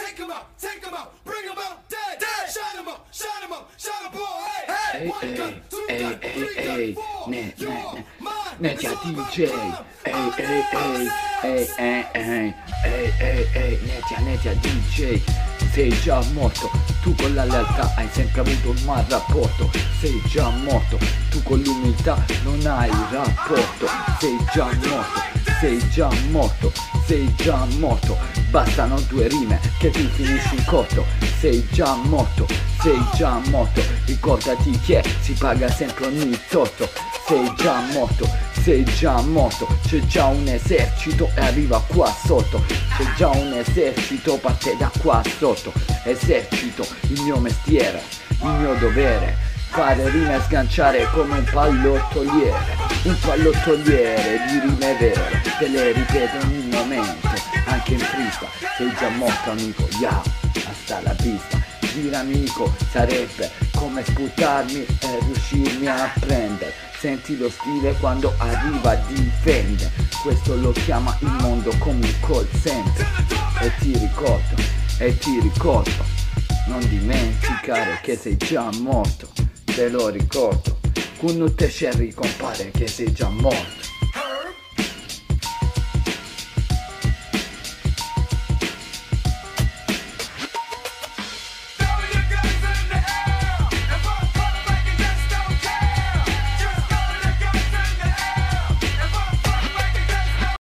take 'em out, bring 'em out dead. Shut 'em up, shut 'em up, shut 'em all. Hey, one gun, two gun, three gun, four. You're mine. Netia DJ, Netia DJ. Sei già morto, tu con la lealtà hai sempre avuto un mal rapporto. Sei già morto, tu con l'umiltà non hai rapporto. Sei già morto, sei già morto, sei già morto. Bastano 2 rime che ti finisci in corto. Sei già morto, sei già morto. Ricordati che si paga sempre ogni torto. Sei già morto, sei già morto. C'è già un esercito e arriva qua sotto. C'è già un esercito, parte da qua sotto. Esercito, il mio mestiere, il mio dovere. Fare rime e sganciare come un pallottoliere. Un pallottoliere di rime vere. Te le ripeto ogni momento, anche in frista. Sei già morto amico, yeah, hasta la vista. Dire amico sarebbe come sputarmi e riuscirmi a prendere. Senti lo stile quando arriva difende. Questo lo chiama il mondo come un call center. E ti ricordo, non dimenticare che sei già morto. Te lo ricordo, con te Sherry compare che sei già morto.